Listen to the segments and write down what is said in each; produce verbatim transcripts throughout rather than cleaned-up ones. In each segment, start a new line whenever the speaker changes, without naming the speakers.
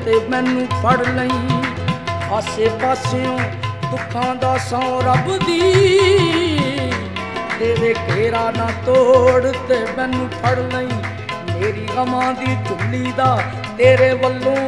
ते मैनू फड़ लई। आसे पासियों दुखां दा सौ रब दी, तेरे घेरा ना तोड़ ते मैनू फड़ लई। मेरी गमां दी झुल्ली दा तेरे वल्लों,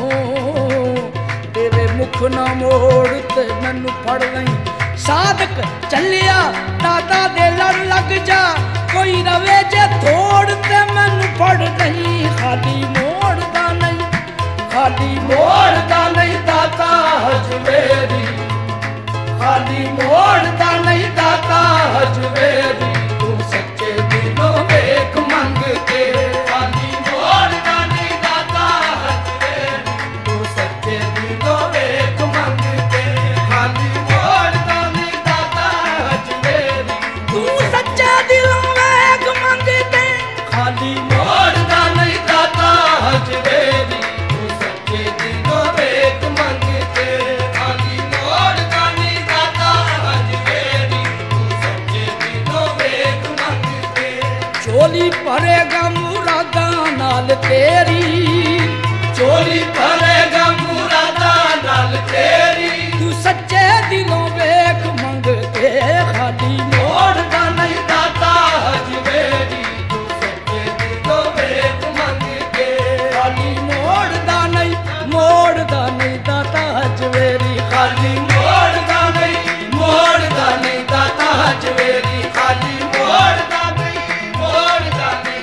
तेरे मुख ना मोड़ ते मैनू फड़ लई। साधक चलिया दादा दे लड़ लग जा, कोई रवे जे थोड़ ते मैनू फड़ लई। खाली मोड़दा नहीं, खाली मोड़दा नहीं दाता हजवेरी, खाली मोड़दा नहीं दाता हजवेरी। तू सच्चे दिलों वेख मंग के, खाली मोड़दा नहीं दाता हजवेरी। तू सच्चे दिलों वेख मंग के, खाली मोड़दा नहीं दाता हजवेरी। तू सच्चे दिलों वेख मंग के, खाली मोड़दा नहीं दाता हजवेरी। तू सच्चे दिलों वेख मंग के, खाली मोड़दा नहीं दाता हजवेरी। तू सच्चे दिलों वेख मंग के। चोली भरेगा मुरादा नाल तेरी, चोली भरेगा मुरादा नाल तेरी। तू सच्चे दिलों वेख मंग के, खाली मोड़दा नहीं दाता हजवेरी। तू सच्चे दिलों वेख मंग के, खाली मोड़दा नहीं, मोड़दा नहीं दाता हजवेरी। खाली मोड़दा नहीं, मोड़दा नहीं दाता हजवेरी। खाली मोड़दा नहीं, मोड़दा नहीं,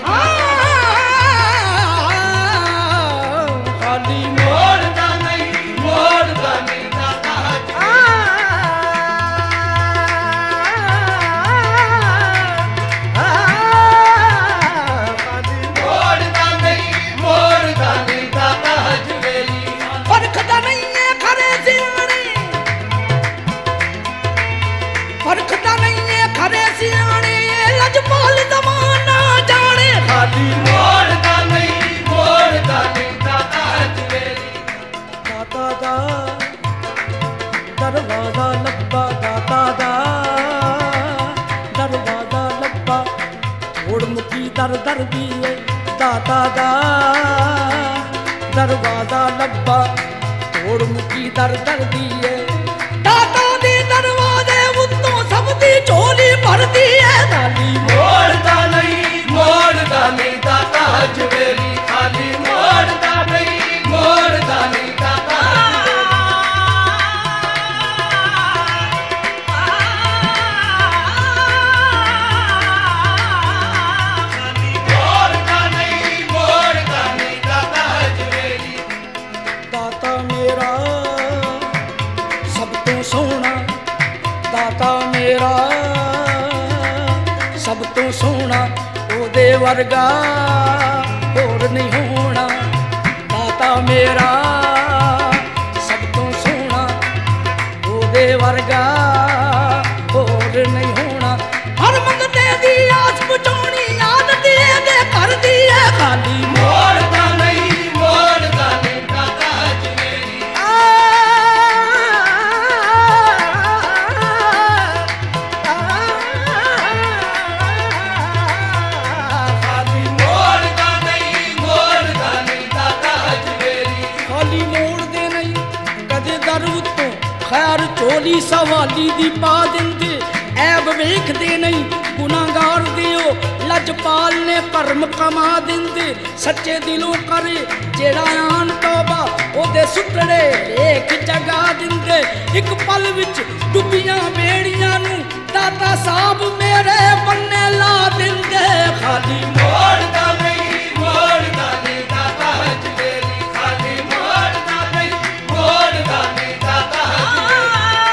खाली मोड़दा नहीं, मोड़दा नहीं दाता मोड़दा नहीं, मोड़दा नहीं दाता हजवेरी। परखदा नहीं है खरे सियाणे, परखदा नहीं है खरे सियाणे, लजपाल ज़माना जाने। खाली मोड़दा नहीं, मोड़दा नहीं दाता हजवेरी। दाता दा दरवाजा लब्बा, दाता दा दरवाजा लब्बा। मोड़ मुकी दर दर दी है, दाता दा दरवाजा लब्बा। मोड़ मुकी दर दर दी है, दाता दे दरवाजे उत्तों सब दी झोली भरदी है। खाली मोड़दा नहीं, मोड़दा नहीं दाता हजवेरी। खाली मोड़दा नहीं, मोड़दा नहीं दाता हजवेरी। मोड़दा नहीं, मोड़दा नहीं दाता हजवेरी। दाता मेरा सब तो सोना, दाता मेरा सब तो सोना। ओदे वर्गा होर नहीं होना, दाता मेरा सब तो सोना। ओदे वर्गा होर नहीं होना। हर मंगते दी आस पुछोनी, याद दिए दे कर दी है। खाली मोड़दा नहीं, मोड़दा नहीं दाता हजवेरी। खाली मोड़दा नहीं, मोड़दा नहीं दाता हजवेरी। खाली मोड़दे नहीं कदे दर उत्तों, खैर चोली सवाली दी पा दिंदे। ऐब वेखदे नहीं गुनाहगार दियो, लजपाल ने भरम कमा दिंदे। सच्चे दिलों करे जेड़ा आन तौबा, ओदे सुतड़े लेख जगा दिंदे। एक पल विच डुबियां बेड़ियां नू दाता साहब मेरे बन्ने ला दिंदे। खाली मोड़दा नहीं, मोड़दा नहीं दाता हजवेरी। खाली मोड़दा नहीं, मोड़दा नहीं दाता हजवेरी।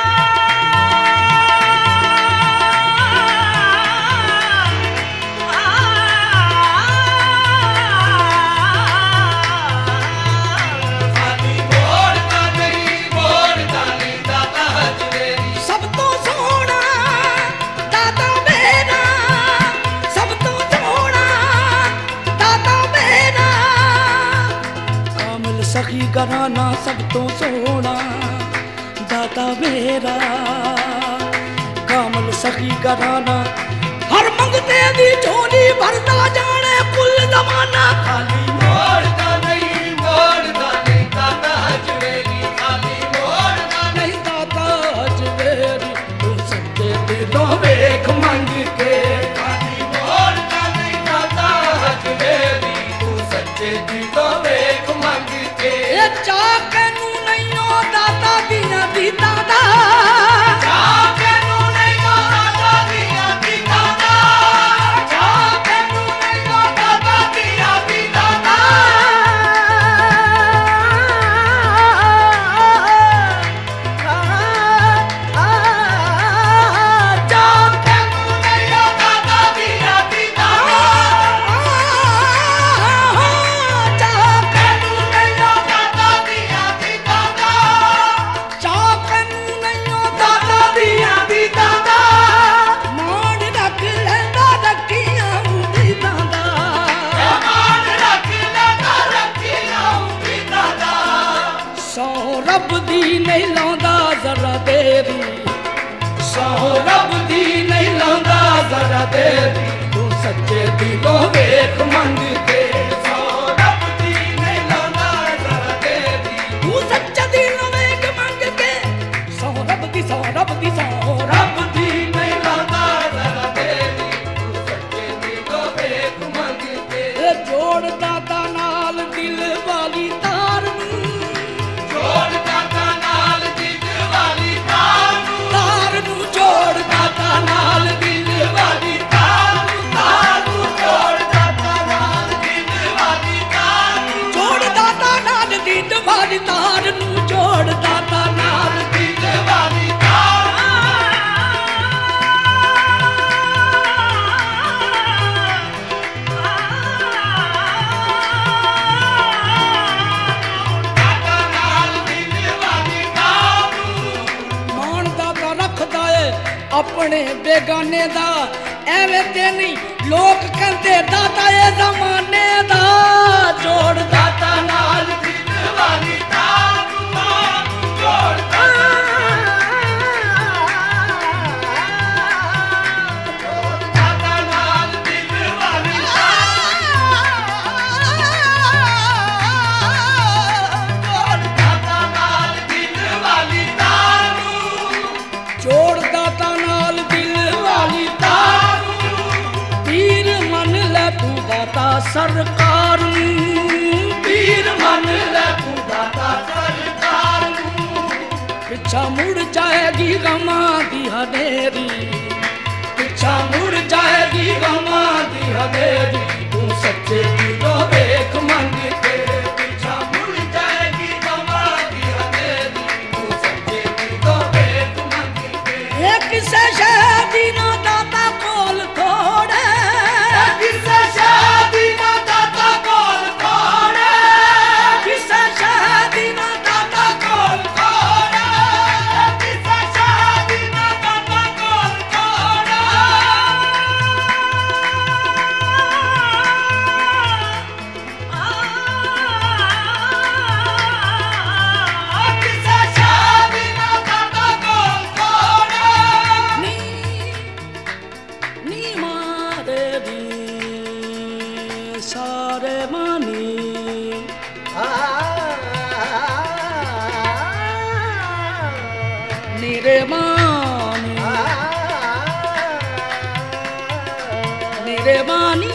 खाली मोड़दा नहीं, मोड़दा नहीं दाता हजवेरी। सब तो सोना दाता मेरा, सब तो सोना दाता मेरा। कामिल सखी घराना सब तो सोना दाता मेरा। कामिल सखी घराना हर मंगते दी झोली भरदा जाने कुल जमाना। खाली मोड़दा नहीं, मोड़दा नहीं दाता चाके नू नहीं ओ दाता दिया दीता दा चाके नू नहीं ओ दाता दिया दीता दा चाके नू नहीं ओ दाता दिया दीता दा रब दी नहीं लांदा जरा देरी सौ रब दी नहीं लांदा जरा देरी तू सच्चे दिलों वेख मंग के सौ रब दी नहीं लांदा जरा देरी तू सच्चे दिलों वेख मंग के सौ रब दी सौ रब दी सौ रब दी नहीं लांदा जरा देरी तू सच्चे दिलों वेख मंग के जोड़ दाता नाल दिल वाली तार जोड़ दाता नाल दिल वाली तार तार नू जोड़ दाता नाल दिल वाली तार तार नू जोड़ दाता नाल दिल वाली तार जोड़ दाता नाल दिल वाली तार नू जोड़ दाता नाल दिल वाली तार अपने बेगाने दा एवें ते नहीं लोग कहते दाता ए जमाने दा जोड़ दाता नाल दिल वाली तार जोड़ दाता नाल दिल वाली जोड़ दाता नाल दिल वाली तार जोड़ दाता नाल दिल वाली तार पीर मन ले तू दाता सरकार पीर मन ले तू दाता सरकार पिछा मुड़ जाएगी गमा दी हनेरी पिछा मुड़ जाएगी गमा दी हनेरी तू सच्चे दिलों वेख मंग के पिछा मुड़ जाएगी गमा दी हनेरी तू सच्चे दिलों वेख मंग के किसे शादी ना दाता कोल थोड़े किसे शादी ना दाता कोल थोड़े किसे शादी ना दाता कोल थोड़े किसे शादी ना दाता कोल थोड़े किसे शादी ना दाता कोल थोड़े नी मारे दी सारे मानी नीरे मानी नीरे मानी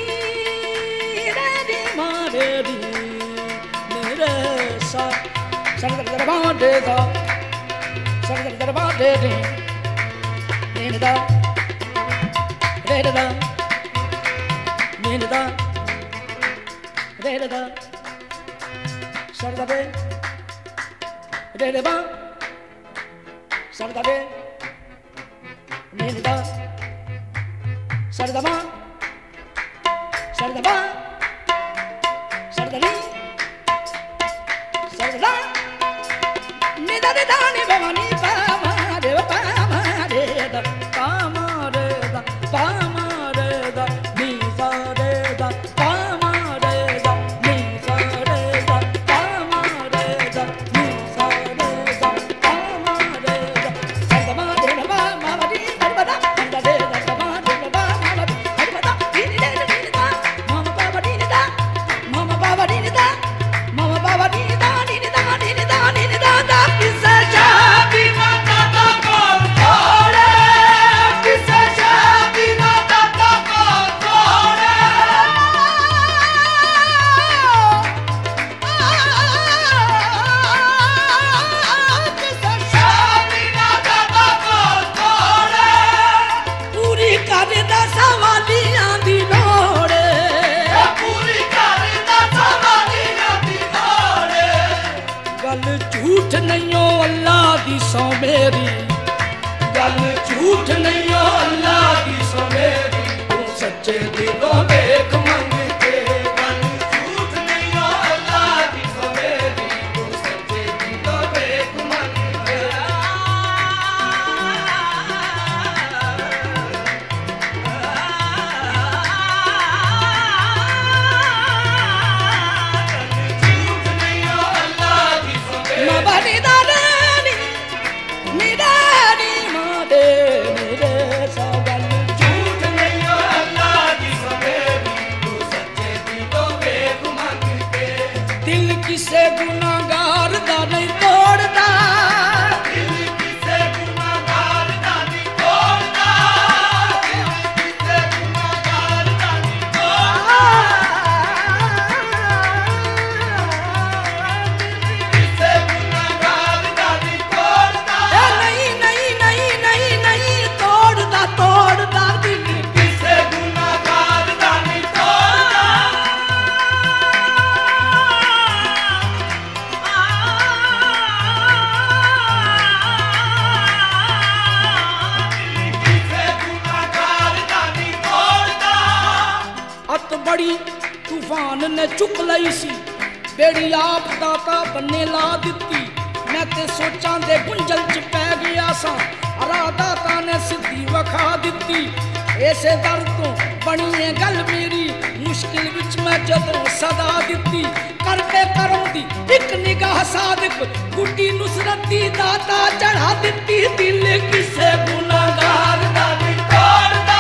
रे मारे दी मेरे सा सरगर दरबार दे दा सरगर दरबार दे दे नीने दा रे दा नीने दा रे दा सरदा दे रे बा सरदा दे नीने दा सरदा मा सरदा बा सरदा नी सरदा नी दा दे दा नी बा नी पा मा रे पा मा रे दा पा मा रे दा पा मा रे दा नी सा रे दा पा मा रे दा नी सा रे दा पा मा रे दा नी सा रे दा पा मा रे दा सरदा मा रे दा मा मा री दा दा सरदा दे दा मा रे दा मा मा री दा नी नी रे नी दा मा मा बा बा नी दा मा मा बा बा नी दा मा मा बा बा नी दा नी दा नी दा नी दा दा किसे शादी झूठ नहीं हो अल्लाह दी सौ मेरी गल झूठ नहीं हो अल्लाह दी सौ मेरी तू सच्चे दिलों देख मंग के गल झूठ नहीं हो अल्लाह दी सौ मेरी तू सच्चे दिलों देख मंग के किसे गुनाहगार दा नहीं तोड़दा दिल किसे गुनाहगार दा नहीं तोड़दा दिल किसे गुनाहगार दा नहीं तोड़दा किसे गुनाहगार दा नहीं तोड़दा नहीं नहीं नहीं नहीं नहीं तोड़दा तोड़दा दिल किसे गुनाहगार दा नहीं तोड़दा बड़ी तूफान ने चुक लई सी बेड़ी आप दाता बन्ने ला दिती मैं ते सोचां दे गुंजल च पै गया सा अरा दाता ने सिद्धि वखा दिती ऐसे दर तो बनी है गल मेरी मुश्किल विच मैं जदों सदा दिती करके करों दी एक निगाह सादिक गुड्डी नुसरत दी दाता चढ़ा दिती दिल किसे गुनाहगार दा नहीं तोड़दा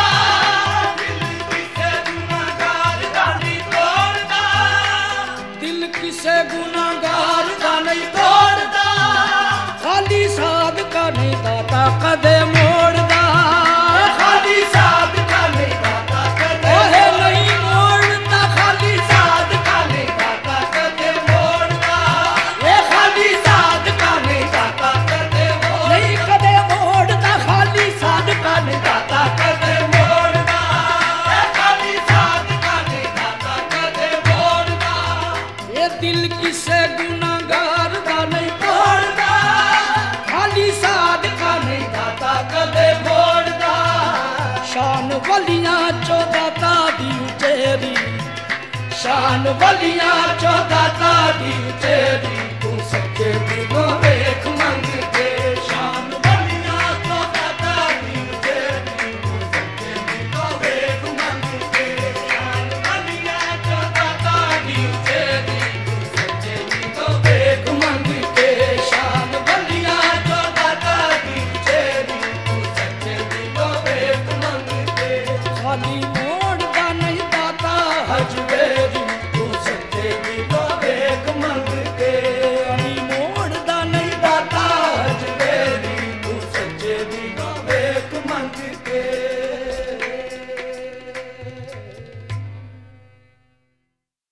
किसे गुनाहगार का नहीं तोड़दा खाली साध का नहीं दाता कदे मोड़दा खाली साध का नहीं दाता कदे नहीं मोड़दा खाली साध का नहीं दाता कदे मोड़दा ये खाली साध का नहीं दाता कदे नहीं कदे मोड़दा खाली साध का नहीं दाता कदे मोड़दा ये खाली साध का नहीं दाता कदे मोड़दा ये दिल किसे गुनाहगार दा नहीं तोड़दा खाली साध का नहीं दाता कदे मोड़दा शान वलियां चो दाता दी उचेरी शान वलियां चो